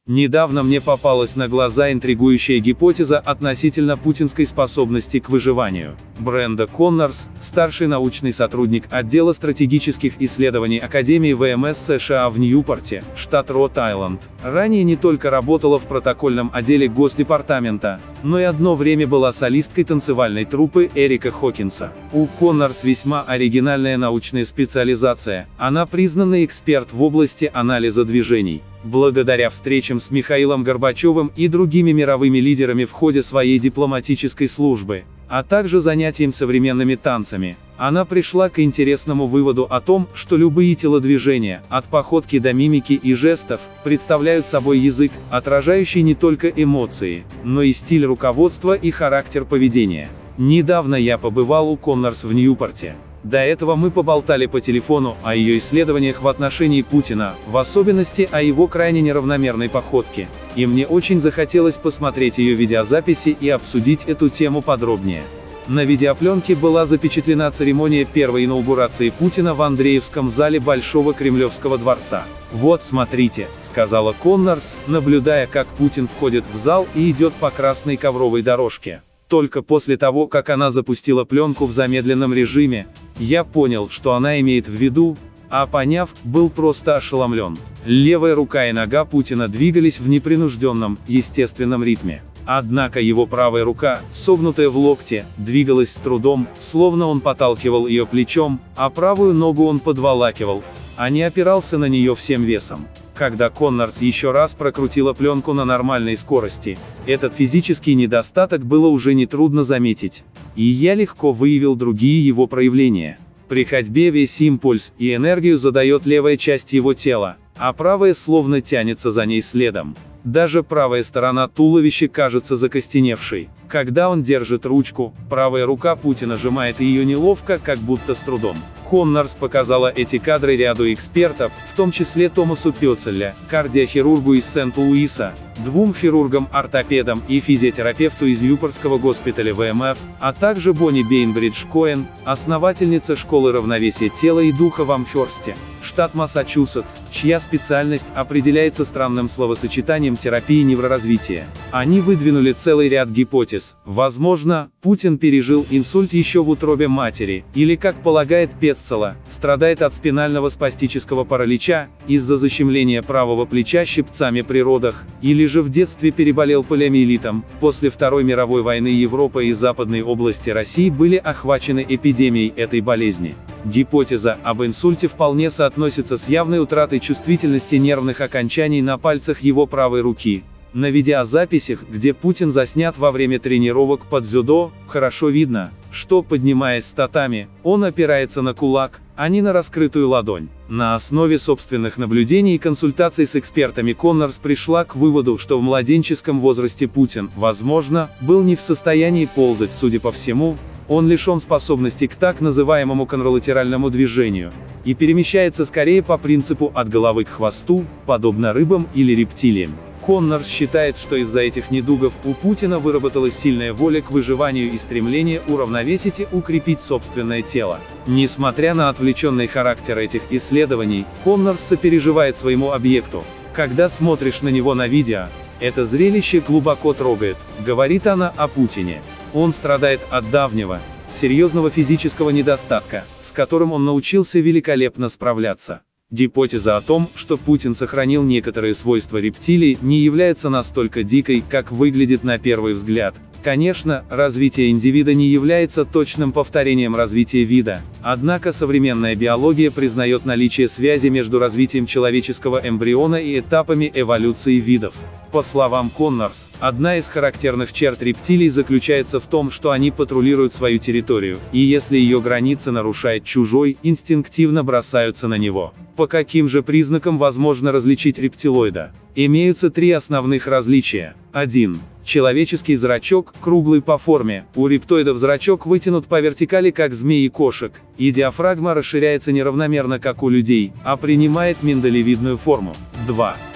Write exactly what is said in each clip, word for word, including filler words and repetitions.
Недавно мне попалась на глаза интригующая гипотеза относительно путинской способности к выживанию. Бренда Коннорс, старший научный сотрудник отдела стратегических исследований Академии ВМС США в Ньюпорте, штат Род-Айленд, ранее не только работала в протокольном отделе Госдепартамента, но и одно время была солисткой танцевальной труппы Эрика Хокинса. У Коннорс весьма оригинальная научная специализация, она признанный эксперт в области анализа движений. Благодаря встречам с Михаилом Горбачевым и другими мировыми лидерами в ходе своей дипломатической службы, а также занятием современными танцами, она пришла к интересному выводу о том, что любые телодвижения, от походки до мимики и жестов, представляют собой язык, отражающий не только эмоции, но и стиль руководства и характер поведения. Недавно я побывал у Коннорс в Ньюпорте. До этого мы поболтали по телефону о ее исследованиях в отношении Путина, в особенности о его крайне неравномерной походке, и мне очень захотелось посмотреть ее видеозаписи и обсудить эту тему подробнее. На видеопленке была запечатлена церемония первой инаугурации Путина в Андреевском зале Большого Кремлевского дворца. «Вот смотрите», — сказала Коннорс, наблюдая, как Путин входит в зал и идет по красной ковровой дорожке. Только после того, как она запустила пленку в замедленном режиме, я понял, что она имеет в виду, а поняв, был просто ошеломлен. Левая рука и нога Путина двигались в непринужденном, естественном ритме. Однако его правая рука, согнутая в локте, двигалась с трудом, словно он подталкивал ее плечом, а правую ногу он подволакивал, а не опирался на нее всем весом. Когда Коннорс еще раз прокрутила пленку на нормальной скорости, этот физический недостаток было уже нетрудно заметить. И я легко выявил другие его проявления. При ходьбе весь импульс и энергию задает левая часть его тела, а правая словно тянется за ней следом. Даже правая сторона туловища кажется закостеневшей. Когда он держит ручку, правая рука Путина сжимает ее неловко, как будто с трудом. Коннорс показала эти кадры ряду экспертов, в том числе Томасу Пёцелля, кардиохирургу из Сент-Луиса, двум хирургам-ортопедам и физиотерапевту из Ньюпортского госпиталя ВМФ, а также Бонни Бейнбридж-Коэн, основательница школы равновесия тела и духа в Амхерсте, штат Массачусетс, чья специальность определяется странным словосочетанием терапии невроразвития. Они выдвинули целый ряд гипотез. Возможно, Путин пережил инсульт еще в утробе матери, или, как полагает Петцела, страдает от спинального спастического паралича, из-за защемления правого плеча щипцами при родах, или же в детстве переболел полиомиелитом. После Второй мировой войны Европа и западные области России были охвачены эпидемией этой болезни. Гипотеза об инсульте вполне соотносится с явной утратой чувствительности нервных окончаний на пальцах его правой руки. На видеозаписях, где Путин заснят во время тренировок под дзюдо, хорошо видно, что, поднимаясь с татами, он опирается на кулак, а не на раскрытую ладонь. На основе собственных наблюдений и консультаций с экспертами Коннорс пришла к выводу, что в младенческом возрасте Путин, возможно, был не в состоянии ползать, судя по всему, он лишен способности к так называемому контролатеральному движению, и перемещается скорее по принципу от головы к хвосту, подобно рыбам или рептилиям. Коннорс считает, что из-за этих недугов у Путина выработалась сильная воля к выживанию и стремление уравновесить и укрепить собственное тело. Несмотря на отвлеченный характер этих исследований, Коннорс сопереживает своему объекту. Когда смотришь на него на видео, это зрелище глубоко трогает, говорит она о Путине. Он страдает от давнего, серьезного физического недостатка, с которым он научился великолепно справляться. Гипотеза о том, что Путин сохранил некоторые свойства рептилий, не является настолько дикой, как выглядит на первый взгляд. Конечно, развитие индивида не является точным повторением развития вида, однако современная биология признает наличие связи между развитием человеческого эмбриона и этапами эволюции видов. По словам Коннорс, одна из характерных черт рептилий заключается в том, что они патрулируют свою территорию, и если ее границы нарушает чужой, инстинктивно бросаются на него. По каким же признакам возможно различить рептилоида? Имеются три основных различия. один. Человеческий зрачок, круглый по форме, у рептоидов зрачок вытянут по вертикали как змей и кошек, и диафрагма расширяется неравномерно как у людей, а принимает миндалевидную форму. два.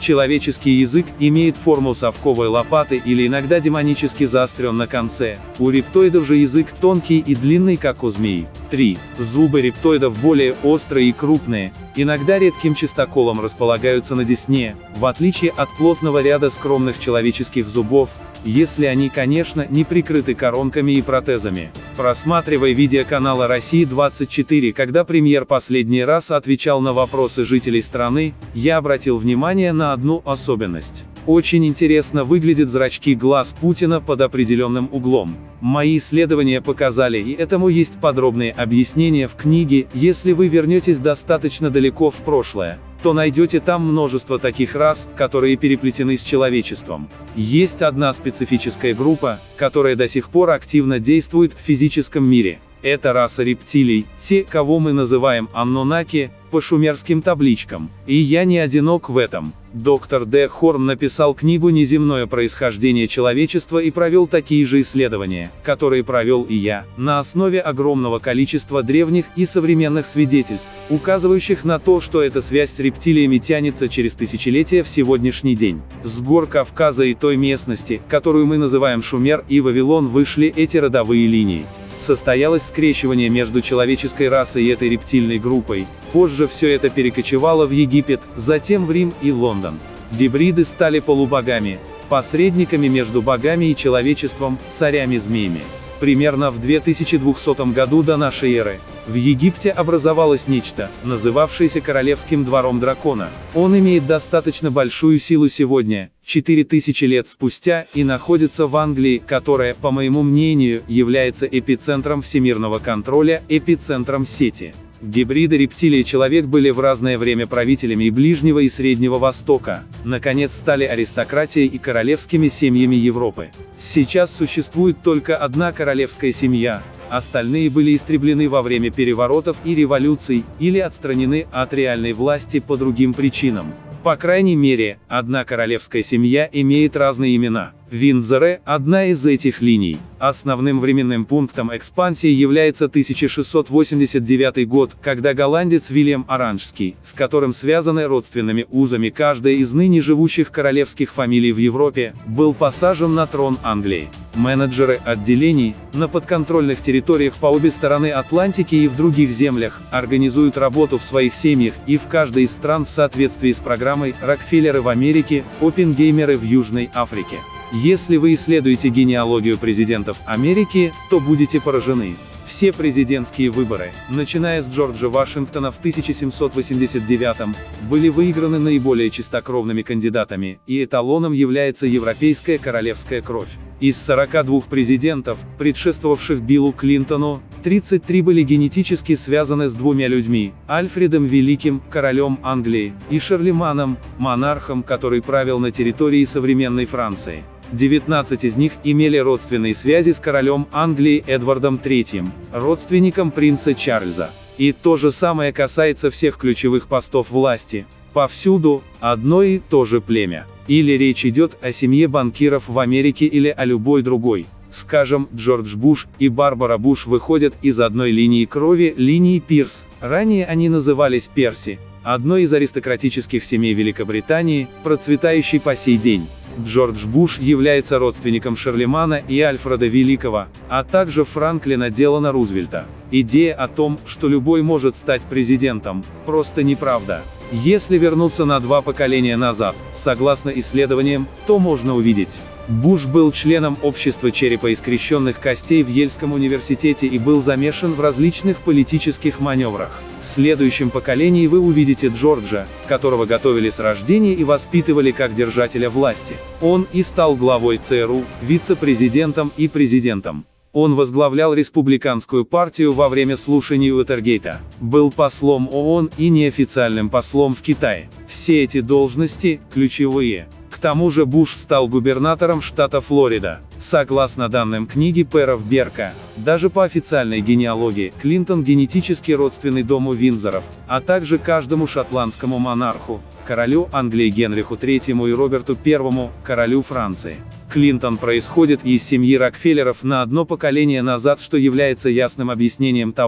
Человеческий язык имеет форму совковой лопаты или иногда демонически заострен на конце. У рептоидов же язык тонкий и длинный, как у змей. три. Зубы рептоидов более острые и крупные, иногда редким чистоколом располагаются на десне, в отличие от плотного ряда скромных человеческих зубов, если они, конечно, не прикрыты коронками и протезами. Просматривая видео канала Россия двадцать четыре, когда премьер последний раз отвечал на вопросы жителей страны, я обратил внимание на одну особенность. Очень интересно выглядят зрачки глаз Путина под определенным углом. Мои исследования показали, и этому есть подробные объяснения в книге. Если вы вернетесь достаточно далеко в прошлое, то найдете там множество таких рас, которые переплетены с человечеством. Есть одна специфическая группа, которая до сих пор активно действует в физическом мире. Это раса рептилий, те, кого мы называем аннунаки, по шумерским табличкам. И я не одинок в этом. Доктор Д. Хорн написал книгу «Неземное происхождение человечества» и провел такие же исследования, которые провел и я, на основе огромного количества древних и современных свидетельств, указывающих на то, что эта связь с рептилиями тянется через тысячелетия в сегодняшний день. С гор Кавказа и той местности, которую мы называем Шумер и Вавилон, вышли эти родовые линии. Состоялось скрещивание между человеческой расой и этой рептильной группой. Позже все это перекочевало в Египет, затем в Рим и Лондон. Гибриды стали полубогами, посредниками между богами и человечеством, царями-змеями. Примерно в две тысячи двухсотом году до нашей эры в Египте образовалось нечто, называвшееся королевским двором дракона. Он имеет достаточно большую силу сегодня, четыре тысячи лет спустя, и находится в Англии, которая, по моему мнению, является эпицентром всемирного контроля, эпицентром сети. Гибриды рептилий и человек были в разное время правителями и Ближнего и Среднего Востока, наконец стали аристократией и королевскими семьями Европы. Сейчас существует только одна королевская семья, остальные были истреблены во время переворотов и революций, или отстранены от реальной власти по другим причинам. По крайней мере, одна королевская семья имеет разные имена. Виндзоры – одна из этих линий. Основным временным пунктом экспансии является тысяча шестьсот восемьдесят девятый год, когда голландец Вильям Оранжский, с которым связаны родственными узами каждая из ныне живущих королевских фамилий в Европе, был посажен на трон Англии. Менеджеры отделений, на подконтрольных территориях по обе стороны Атлантики и в других землях, организуют работу в своих семьях и в каждой из стран в соответствии с программой «Рокфеллеры в Америке», «Оппенгеймеры в Южной Африке». Если вы исследуете генеалогию президентов Америки, то будете поражены. Все президентские выборы, начиная с Джорджа Вашингтона в тысяча семьсот восемьдесят девятом, были выиграны наиболее чистокровными кандидатами, и эталоном является европейская королевская кровь. Из сорока двух президентов, предшествовавших Биллу Клинтону, тридцать три были генетически связаны с двумя людьми – Альфредом Великим, королем Англии, и Шарлеманом, монархом, который правил на территории современной Франции. девятнадцать из них имели родственные связи с королем Англии Эдвардом третьим, родственником принца Чарльза. И то же самое касается всех ключевых постов власти. Повсюду одно и то же племя. Или речь идет о семье банкиров в Америке или о любой другой. Скажем, Джордж Буш и Барбара Буш выходят из одной линии крови, линии Пирс, ранее они назывались Перси, одной из аристократических семей Великобритании, процветающей по сей день. Джордж Буш является родственником Шарлемана и Альфреда Великого, а также Франклина Делано Рузвельта. Идея о том, что любой может стать президентом, просто неправда. Если вернуться на два поколения назад, согласно исследованиям, то можно увидеть. Буш был членом общества черепа и скрещенных костей в Йельском университете и был замешан в различных политических маневрах. В следующем поколении вы увидите Джорджа, которого готовили с рождения и воспитывали как держателя власти. Он и стал главой ЦРУ, вице-президентом и президентом. Он возглавлял республиканскую партию во время слушаний Уотергейта, был послом ООН и неофициальным послом в Китае. Все эти должности – ключевые. К тому же Буш стал губернатором штата Флорида. Согласно данным книги Перов Берка, даже по официальной генеалогии, Клинтон генетически родственный дому Виндзоров, а также каждому шотландскому монарху, королю Англии Генриху третьему и Роберту первому, королю Франции. Клинтон происходит из семьи Рокфеллеров на одно поколение назад, что является ясным объяснением того,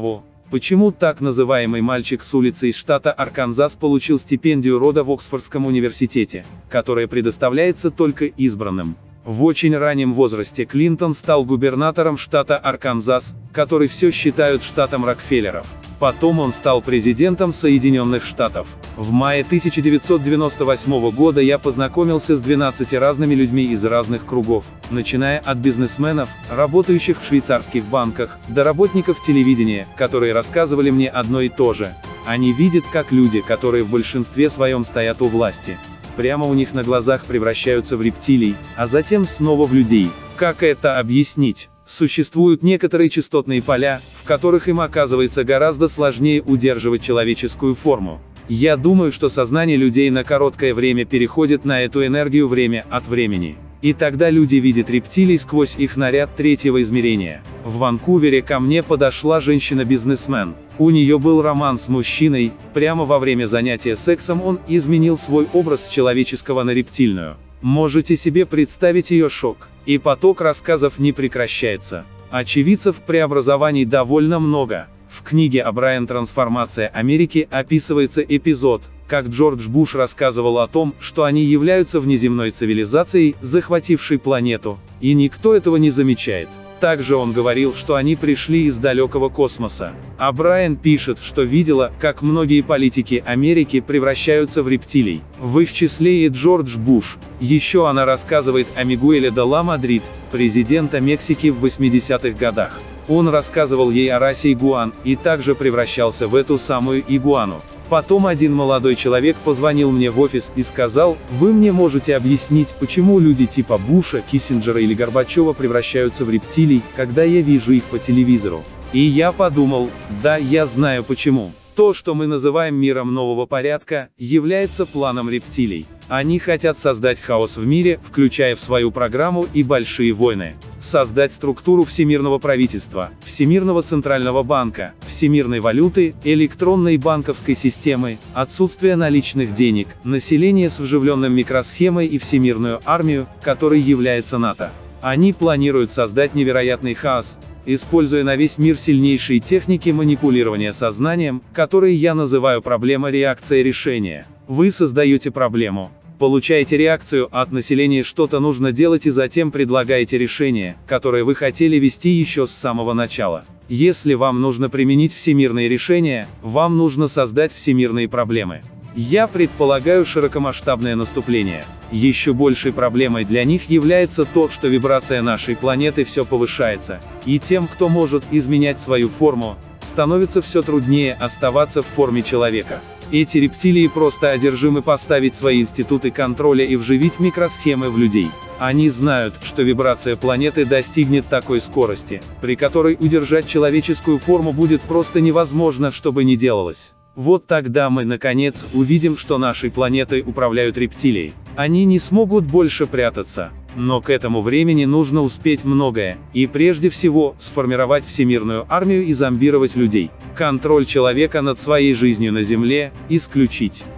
Почему так называемый мальчик с улицы из штата Арканзас получил стипендию рода в Оксфордском университете, которая предоставляется только избранным? В очень раннем возрасте Клинтон стал губернатором штата Арканзас, который все считают штатом Рокфеллеров. Потом он стал президентом Соединенных Штатов. В мае тысяча девятьсот девяносто восьмого года я познакомился с двенадцатью разными людьми из разных кругов, начиная от бизнесменов, работающих в швейцарских банках, до работников телевидения, которые рассказывали мне одно и то же. Они видят, как люди, которые в большинстве своем стоят у власти, прямо у них на глазах превращаются в рептилий, а затем снова в людей. Как это объяснить? Существуют некоторые частотные поля, в которых им оказывается гораздо сложнее удерживать человеческую форму. Я думаю, что сознание людей на короткое время переходит на эту энергию время от времени. И тогда люди видят рептилий сквозь их наряд третьего измерения. В Ванкувере ко мне подошла женщина-бизнесмен. У нее был роман с мужчиной, прямо во время занятия сексом он изменил свой образ с человеческого на рептильную. Можете себе представить ее шок? И поток рассказов не прекращается. Очевидцев преобразований довольно много. В книге «О'Брайен. Трансформация Америки» описывается эпизод, как Джордж Буш рассказывал о том, что они являются внеземной цивилизацией, захватившей планету, и никто этого не замечает. Также он говорил, что они пришли из далекого космоса. О'Брайен пишет, что видела, как многие политики Америки превращаются в рептилий, в их числе и Джордж Буш. Еще она рассказывает о Мигуэле де ла Мадрид, президента Мексики в восьмидесятых годах. Он рассказывал ей о расе игуан, и также превращался в эту самую игуану. Потом один молодой человек позвонил мне в офис и сказал: «Вы мне можете объяснить, почему люди типа Буша, Киссинджера или Горбачева превращаются в рептилий, когда я вижу их по телевизору?» И я подумал: да, я знаю почему. То, что мы называем миром нового порядка, является планом рептилий. Они хотят создать хаос в мире, включая в свою программу и большие войны. Создать структуру всемирного правительства, всемирного центрального банка, всемирной валюты, электронной банковской системы, отсутствие наличных денег, население с вживленным микросхемой и всемирную армию, которой является НАТО. Они планируют создать невероятный хаос, используя на весь мир сильнейшие техники манипулирования сознанием, которые я называю проблема реакция решения. Вы создаете проблему, получаете реакцию от населения, что-то нужно делать, и затем предлагаете решение, которое вы хотели вести еще с самого начала. Если вам нужно применить всемирные решения, вам нужно создать всемирные проблемы. Я предполагаю широкомасштабное наступление. Еще большей проблемой для них является то, что вибрация нашей планеты все повышается, и тем, кто может изменять свою форму, становится все труднее оставаться в форме человека. Эти рептилии просто одержимы поставить свои институты контроля и вживить микросхемы в людей. Они знают, что вибрация планеты достигнет такой скорости, при которой удержать человеческую форму будет просто невозможно, что бы ни делалось. Вот тогда мы, наконец, увидим, что нашей планетой управляют рептилии. Они не смогут больше прятаться. Но к этому времени нужно успеть многое, и прежде всего, сформировать всемирную армию и зомбировать людей. Контроль человека над своей жизнью на Земле исключить.